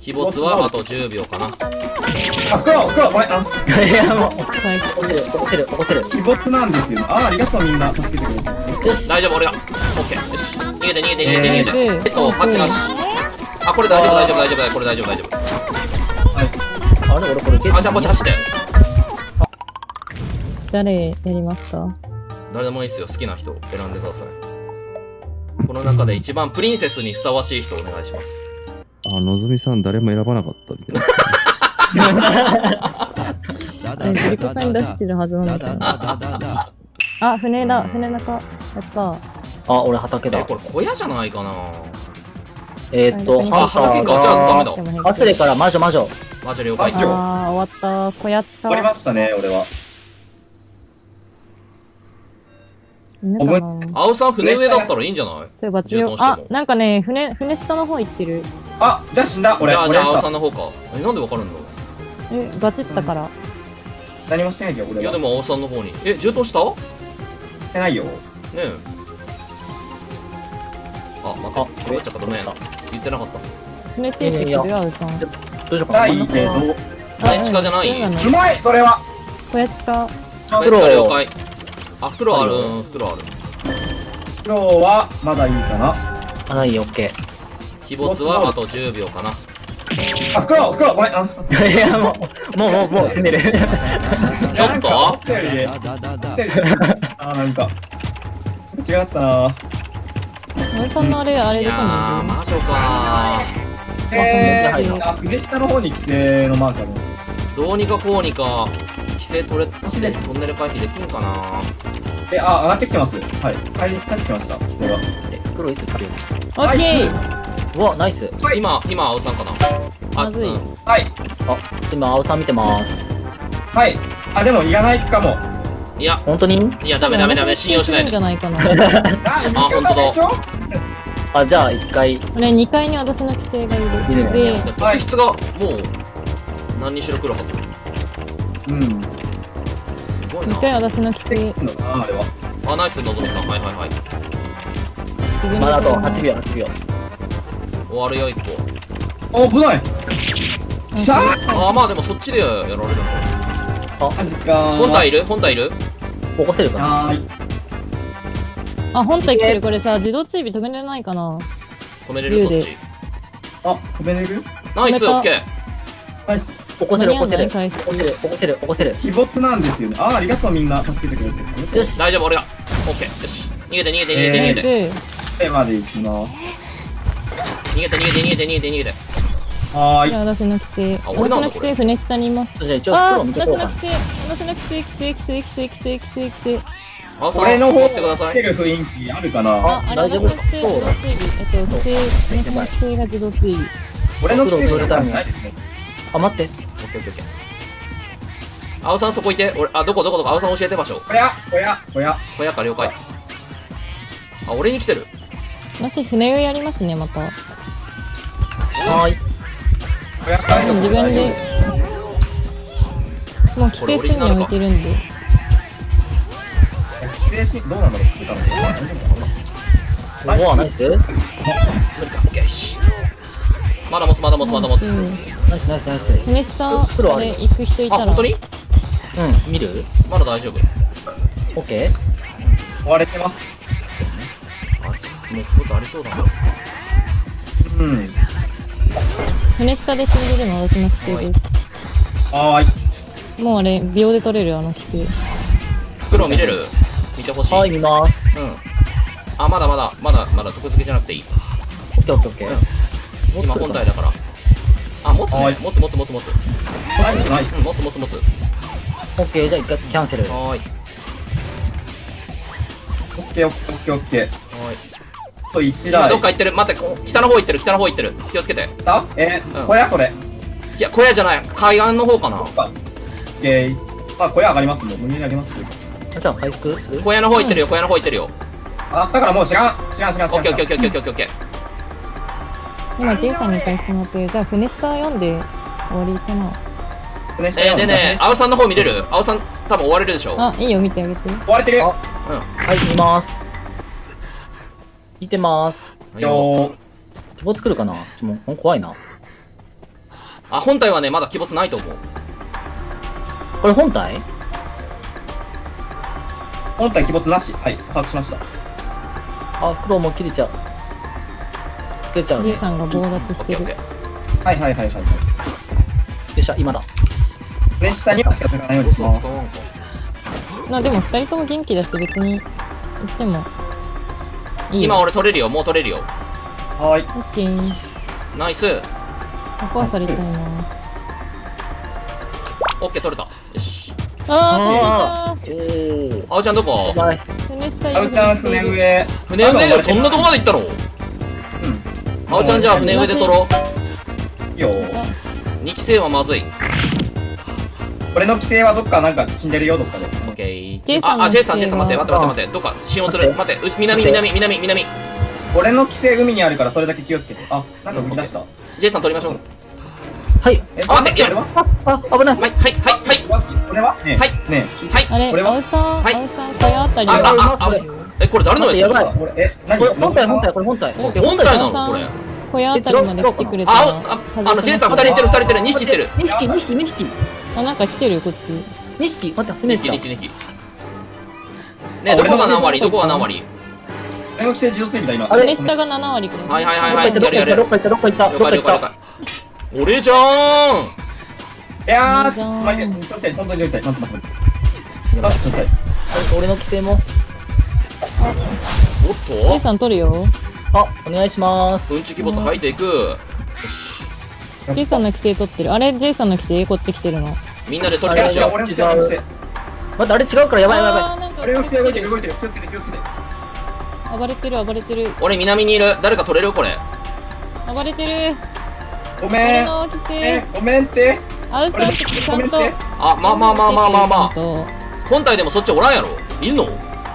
鬼没はあと10秒かな。 あ、黒、ごめん、 いや、もう。 はい。 起こせる。 鬼没なんですよ。ありがとうみんな、助けてくれて。 よし。 大丈夫、俺が。オッケー。よし。逃げて。パッチなし。あ、これ大丈夫、これ大丈夫。 はい。 あれ、俺これあ、じゃあこっち走って。 誰やりますか？ 誰でもいいっすよ。好きな人選んでください。この中で一番プリンセスにふさわしい人お願いします。 あ、のぞみさん誰も選ばなかったみたいな。 ジリコさんに出してるはずなんだけど。あ、船だ、船中。やった。 あ、俺畑だ。 これ小屋じゃないかな。 ハンター畑か。じゃあダメだ。 アツレから魔女。 魔女了解。 あー、終わった。小屋近。 終わりましたね、俺は。 青さん船上だったらいいんじゃない？ ちょ、バチよ。あ、なんかね、船下の方行ってる。 あ、じゃあ死んだ、俺。 じゃあ青さんの方か。なんでわかるんだろう。 バチったから。 何もしてないけど、俺は。 いやでも青さんの方に。銃刀した？ してないよ。 ねえ。あ、待って、こっちゃった。ごめん。言ってなかった。 船チェイスする青さん。 どうしようかないけど。 小屋近じゃない？ うまい、それは。 小屋近。 小屋近了解。あ、袋ある。袋はまだいいかな。 まだいい、オッケー。 鬼没はあと10秒かな。 あ、袋、ごめん。 いや、もう死んでる。 ちょっとあ、なんか。違ったな。 森さんのあれどこにいる？ 魔女か船下の方に規制のマークあります。 どうにかこうにか規制トンネル回避できんかな。 上がってきてます。はい。帰ってきました、規制が。 黒いつつける？ オッケー。 うわ、ナイス。 今青さんかな。 まずい。 はい。 あ、今青さん見てます。 はい。あ、でもいらないかも。 いや、 本当に？ いや、ダメ、信用しないで。 じゃないかな。 あ、本当だ。 あ、じゃあ1回。 これ2階に私の規制がいる。で、 特質がもう何にしろ来るはず。 うん。 すごいな。 2階私の規制。 あれは。 あ、ナイス、のぞみさん。はい。 まだあと8秒。 終わるよ、1 個。危ない。さあ、まあでもそっちでやられるの。 あ、 マジか。 本体いる？ 起こせるかな？ あ、本体来てる。これさ、自動追尾止めれないかな？ 止めれる？そっち。 あ、止めれる？ ナイス、オッケー。 ナイス。 起こせる。 鬼没なんですよね。ありがとうみんな助けてくれて。 よし。 大丈夫、俺が。オッケー。よし。逃げて。 まで行きます。 逃げて。 はーい。 私の規制。私の規制、船下にいます。 じゃあ一応黒見とこうか。 私の規制。 俺の方来てる雰囲気あるかな。 あ、大丈夫。規制が自動追尾。 俺の規制がないですね。 あ、待って。 オッケー。青さんそこいて。俺、どこ青さん教えて場所。 小屋か、了解。あ、俺に来てる。 私、船上やりますね、また。 はーい。 自分で。もう規制線に置いてるんで。 規制し、どうなんだろう。 おお、ナイス。 無理か、オッケーし。まだ持つ。 ナイス。 船下で行く人いたら。 あ、本当に？ 見る？ まだ大丈夫。 オッケー。 追われてます。 もう一つありそうだな。 船下で死んでるの私の規制です。 はーい。 もうあれ、秒で取れる規制。 袋見れる？見てほしい。 はい、見ます。 あ、まだ底付けじゃなくていい。 オッケー。 今本体だから。あ、持つね。持つ。 ナイス。 持つ。 オッケー、じゃあ一回キャンセル。 はーい。 オッケー。と1台。 どっか行ってる。待って、北の方行ってる。気をつけて。 小屋それ。 いや、小屋じゃない。海岸の方かな。 オッケー。まあ、小屋上がりますもん。無理に上げますよ。 じゃあ回復する？ 小屋の方行ってるよ。 あ、だからもう知らん。 オッケー。 今、ジェイさんに回復もらって、じゃあ船下読んで終わりかな。 でね、青さんの方見れる？青さん多分追われるでしょ。 あ、いいよ、見てあげて。 追われてる。 はい、見ます。見てます。 よー。 希望作るかな？もう怖いな。 あ、本体はね、まだ鬼没ないと思う。 これ本体？ 本体鬼没なし。はい、把握しました。 あ、黒もう切れちゃう。切れちゃうね。 じいさんが強奪してるオッケーオッケ。 はいはいはいはい。 よっしゃ、今だ。 ね、下には近づかないようにします。 でも二人とも元気だし、別に行ってもいいよ。 今俺取れるよ、もう取れるよ。 はーい。 オッケー。 ナイス。 壊されたいな。 オッケー取れた。よし。 あおー。あおちゃんどこ？ バイ。 ー、船下あうちゃん船上。 船上でそんなとこまで行ったの？ うん。 あおちゃんじゃあ船上で取ろう。 いいよ。 2期生はまずい。 俺の規制はどっかなんか死んでるよ、どっかで。 オッケー。 ジェイさんのあ、ジェイさん、ジェイさん待って、 規制は待って、待って、待って。どっか信用する。待って、南。 俺の規制海にあるからそれだけ気をつけて。あ、なんか動き出した。 ジェイさん取りましょう。 はい。 あ待ってこれはあ、危ない。 はい、はい、はい。 これはねはいねはい。 あれ、 これは青さん、 はい青さん、小屋あたりあ、 はあ、え、これ誰のやつ？ やばい。 俺、何これ本体、これ本体。 え、本体なのこれ。 小屋あたりまで来てくれたらジェイさん2人いてる、2匹いてる。 2匹。 あ、なんか来てるよ、こっち。 2匹。待って、攻めてた。 2匹。ね、どこが何割？どこが何割？ 俺の規制自動追尾だ、今。 船下が7割くらい。 はいはいはいはい。 どっか行った。 了解了解。俺じゃーん。 いやー、マジで、ちょっと待って、本当に乗りたい。なんと待って。あ、ちょっと待って。 俺の規制も。 おっジェイとさん取るよ。 あ、お願いします。 うんち鬼没吐いていく。よし。 ジェイさんの規制取ってる。あれ、ジェイさんの規制こっち来てるの。 みんなで取りいや、 ましょう。 俺の規制、俺の規制。 待って、あれ違うからやばい。 あー、なんか俺の規制動いてる、動いてる。気をつけて、気をつけて。 暴れてる。 俺南にいる。誰か取れるこれ。 暴れてる。 ごめん。 俺の規制。 ごめんって。 あうさん、ちょっとちゃんと。 あ、まあ。 ちゃんと本体でもそっちおらんやろ？いんの？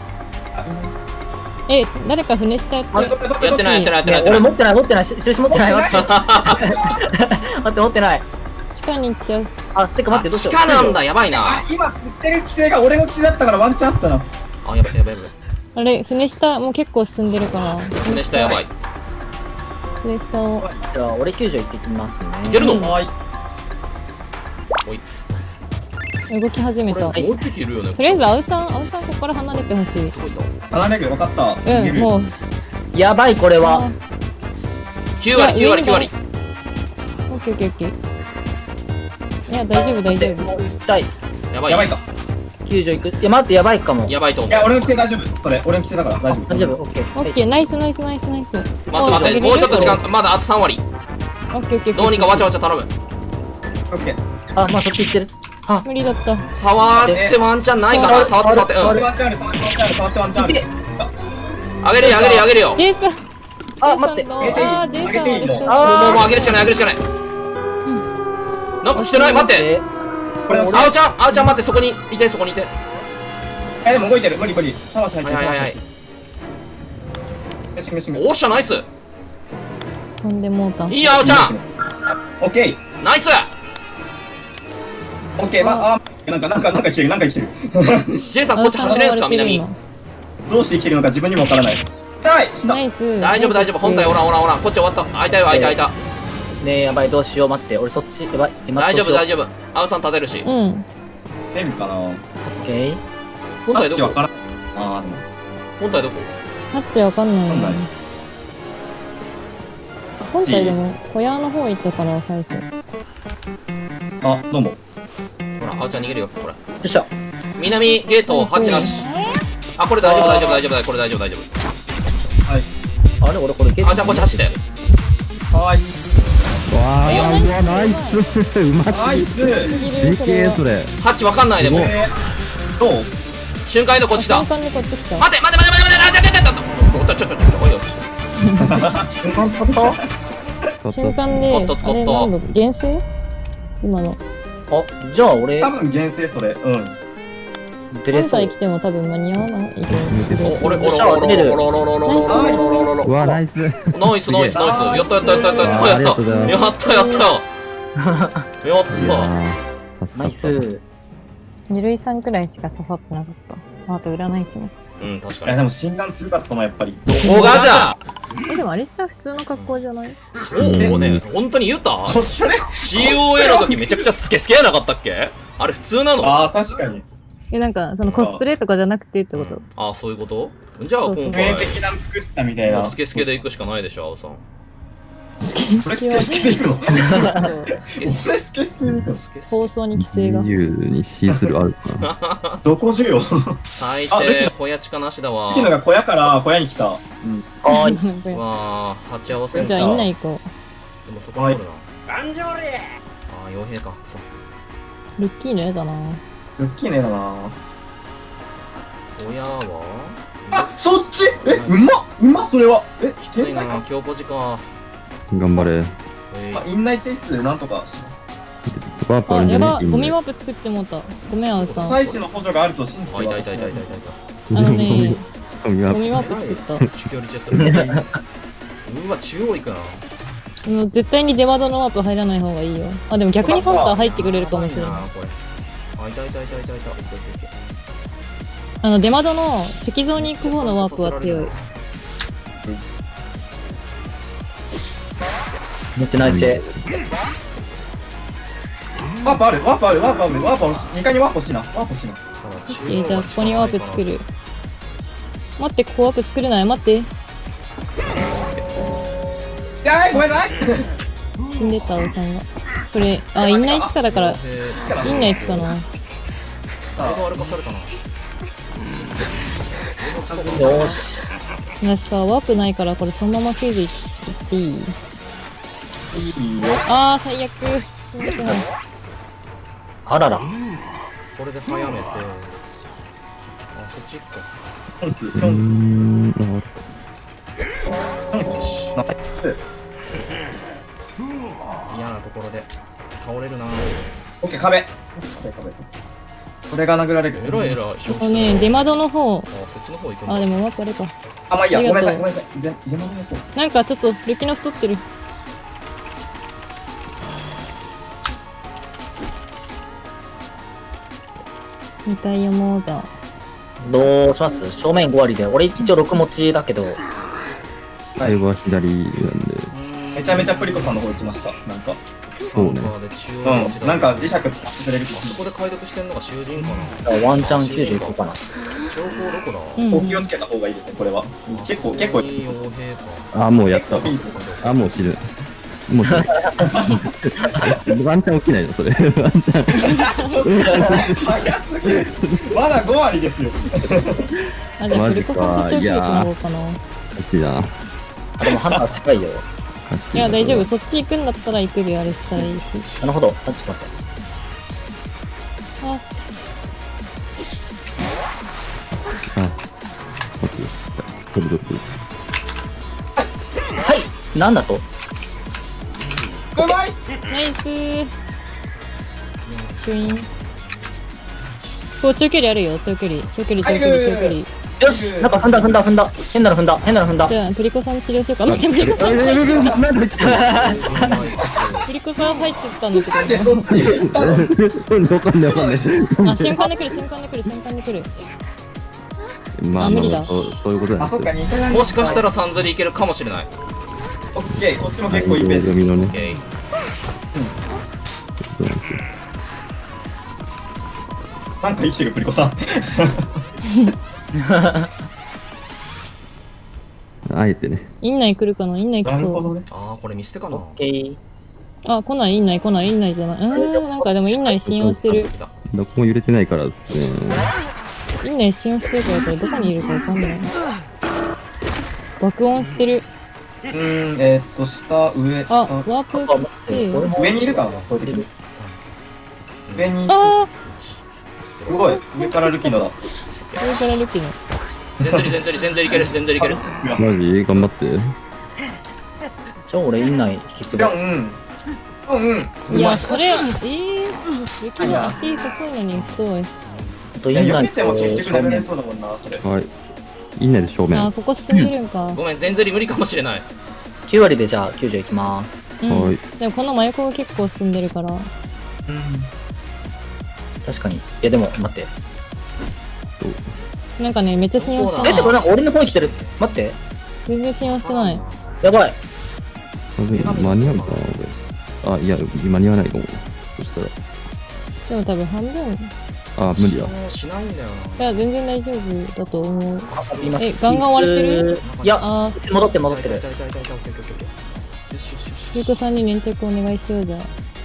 誰か船下やってる。 やってない。 俺持ってない。印持ってない。待って、持ってない。 地下に行っちゃう。 あ、てか待って、どうしよう。 地下なんだ、やばいな。 あ、今、振ってる規制が俺の規制だったからワンチャンあったな。 あ、やばい。 あれ、船下もう結構進んでるから。 船下やばい。 船下を。 じゃあ、俺救助行ってきますね。 いけるの？ はい。 おい。 動き始めた。 これもう一匹いるよね。 とりあえず、青さん、ここから離れてほしい。 どこ行った離れる、分かった。 うん、もう。 やばい、これは。 9割。 オッケーオッケー。いや、大丈夫。 痛い。 やばい。 やばいか。 救助行く。いや、待って、やばいかも。 やばいと思う。 いや、俺の規制大丈夫。それ、俺の規制だから大丈夫。 大丈夫、オッケー。 オッケー、ナイス。 待って、もうちょっと時間、まだあと3割。 オッケー。 どうにかわちゃわちゃ頼む。 オッケー。 あ、まあそっち行ってる。 無理だった。 触ってワンチャンないかな？触って。 俺ワンチャンある、触ってワンチャンある。 あげるよ。 ジェイさん。 あ、待って。 ジェイさんのジェイさん上げていいののもうあげるしかない。なんか来てない？待って。 俺のあおちゃん待って、そこにいて。 でも動いてる。無理。魂入ってる。 はい。 よし。 おっしゃ、ナイス。 飛んでもうた。 いいよ、あおちゃん。 オッケー。 ナイス。 オッケー、なんか来てる。 ジェイさん、こっち走れんすか？南。 どうして来てるのか自分にもわからない。はい、死んだ。 ナイス。 大丈夫。本体おらん。こっち終わった。開いたよ。 ねえ、やばい、どうしよう。待って、俺そっち、やばい。今大丈夫。 オッあおさん立てるし。 うん。 出るかな。 ケー。 タ本体どこ？ ッチわからん。あー、でも。 本体どこ？ タッチわかんないよねわかんない。 本体でも小屋の方行ったから最初。 あ、どうも。 ほら、あおちゃん逃げるよ。ほら。 よっしゃ。 南ゲート8なし。あ、これ大丈夫。これ大丈夫。 はい。 あれ、俺これゲあおちゃんこっち走って。 はい。 わー、ナイス。うますぎナイス。 る。でけえ、それ。 ハッチわかんないでも。 どう？ 瞬間移動こっちだ。 瞬間でこっち来た。 待て。ちょ。おいよ。 瞬間飛った瞬間で、 使ったあれなんだ、厳正今の。 あ、じゃあ俺多、分厳正それ。うん。 出れそう本体。来ても多分間に合わない。 俺、 よっしゃ出れるうわー、ナイス。 ナイス。やった。 ありがとうございますやった。 いやー、助ナイかった。 ス。 二類さんくらいしか刺さってなかった。あと占い師も。 うん確かいや、 に。 でも心眼強かったな、やっぱり。 どこがじゃでもあれしたら普通の格好じゃない？ そうね、本当に言うた？ こっちね。 COA の時めちゃくちゃスケスケやなかったっけ？あれ普通なの？ ああ、確かに。 なんか、そのコスプレとかじゃなくてってこと。 ああ、そういうこと？じゃあそうそう今回、 普遍的な美しさみたいな。 スケスケで行くしかないでしょ、青さん。 これスケスケでいくの？これスケスケでいくの？ 放送に規制が。 自由にシースルーあるかな。 どこ需要？ 最低、小屋近なしだわ。 っていうのが小屋から小屋に来た。 はーい。 うわー、鉢合わせんか。 じゃあ、院内行こでもそこにおるな。ああ、傭兵か。そう。 う。ルッキーのやだな。 ルッキーねえだな。 親はあ、そっち？うまっそれは。 きついな、強ポジか。 頑張れ。 あ、院内チェイスなんとかします。 ワープああ、 るんじゃねやば、ゴミワープ作ってもうた。ごめん、青さん。 妻子の補助があると信じてあ、いたい私はたいたいたいた。 あのね、 ゴミワーゴミワープ作った。 中距離チェス。うわ、中央行くな。 もう絶対に出窓のワープ入らない方がいいよ。あ、でも逆にハンター入ってくれるかもしれない。 これ。あ、いたいたいたいたいた。 出窓の石像に行く方のワープは強い。 めっちゃナイチェ。 ワープある、ワープある、ワープある、ワープ欲しい。2階にワープ欲しいな、ワープ欲しいな。 じゃあここにワープ作る。待って、ここワープ作れない。待って。 やーい、ごめんなさい。 死んでた、おさんが。これ、あ、院内地下だから、院内行くかな。 だいぶ歩かされたな。 よーし。 私さ、ワープないから、これそのままフェーズ行っていい？ いいよ。 あー、最悪。すいません。 あらら。 これで早めて。あ、そっち行くか。 ヒョンス、ヒうョンス、 ん、 ヒョンス。ナイス。 嫌なところで倒れるな。 オッケー、壁。これが殴られる。 えらいえらい。 ここね、出窓の方。 あ、そっちの方行くんだ。 あ、でもワープあれか。 あ、まあいいや、 ありがとうごめんなさい、ごめんなさい。出窓の方。 なんかちょっと、ルキノ太ってる。2回読もうじゃん。 どうします？正面5割で。俺一応6持ちだけど。 最後は左なんで。 めちゃめちゃプリコさんの方行きました。なんか。 そうね。 うん。なんか磁石使ってくれる。 そこで解読してんのが囚人かな。 ワンチャン90いこうかな。 情報どこだ？ うんお気をつけた方がいいですね、これは。結構。 いい傭兵か。 あ、もうやったわ。 いいあ、もう死ぬ。もう死ぬ。ワンチャン起きないよ、それ。ワンチャン。 早すぎる。まだ5割ですよ。 あ、じゃあ、プリコさんと長距離つなごうかな。 おかしいな。 あ、でもハンター近いよ。 おかしいな。 いや、大丈夫。そっち行くんだったら行くであれしたらいいし。 なるほど。あ、ちょっと待って。 あ、 取る。 はいなんだと？ うまい。 ナイスー。クイーン。こう、長距離あるよ。長距離。長距離。 よしなんか踏んだ。変なの踏んだ。 じゃあ、プリコさん治療しようか。待って、プリコさん。プリコさん入ってたんだけど。 で、そっち行ったの。 わかんない。 あ、瞬間で来る。 まあ、 あ無理だそういうことなんあ、そっか、 ですよ。 似たもしかしたらサンズリいけるかもしれない。 オッケー、こっちも結構いいペース。 読みのね。 オッケー。 そうなんですよ。 なんか生きてる、プリコさん。 あえてね。 院内来るかな。院内来そう。 なるほどね。 ああ、これ見捨てかな。 オッケー。 あ、来ない、院内じゃない。なんかでも院内信用してる。 どこも揺れてないからですね。 院内信用してるから、これどこにいるかわかんない。爆音してる。 下、上、 あ、ワ下。 ープして。 上にいるかな、こういう時。上に、 あすごい、上からルキノだ。 ー、上からルキの。 全然いける。 マジ頑張って。 俺院内引き継ぐ。 いや、それ、ルキの足細いのに太い。 あといや、 院内避けてもと結局正面。 眠れそうだもんな、それ。 はい。いいねで正面。 あ、ここ進んでるんか。 ごめん、全然無理かもしれない。 9割でじゃあ90いきます。 うんはい。 でもこの真横が結構進んでるから。 確かに。いやでも待って。 なんかね、めっちゃ信用してえ、 ない。 でもなんか俺の方に来てる。待って。 全然信用してない。 やばい。 これ間に合うかな俺。あ、いや、間に合わないかも。そしたら。 でも多分半分。 あ、無理だ。 もうしないんだよいや、全然大丈夫だと思う。 今え、ガンガン割れてる？ いや、 あ戻って戻ってる。 よしよしよしよしよし。 ゆうこさんに粘着お願いしようじゃあ。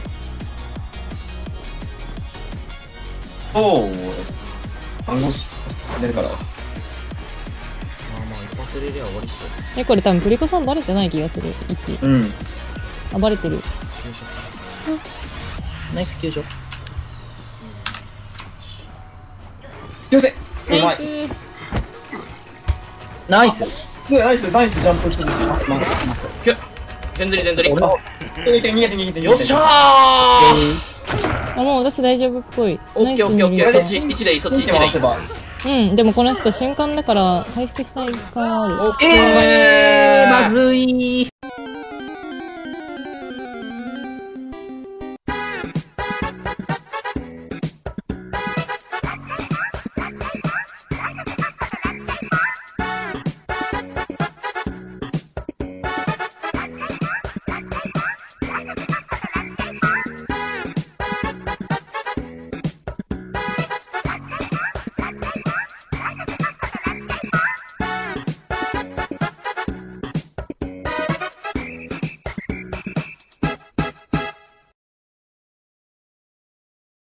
そうです。看護師出るから。 まあまあ、一発入れりゃ終わりっしょ。 え、これ多分グリコさんバレてない気がする。1。 うん。 あ、バレてる。 ナイス救助。 よせ。うナイまい。 ス。 ナイス。 ナイス、ナイスジャンプしてるし。 キュッ全釣り全釣り。 逃げて逃げて逃げて。 よっしゃー。 あ、もう私大丈夫っぽい。 オッケーオッケーオッケー。 ナイスそっち1でいい、そっち1でいい。 うん、でもこの人瞬間だから回復したい感ある。 オッケー。 まずい。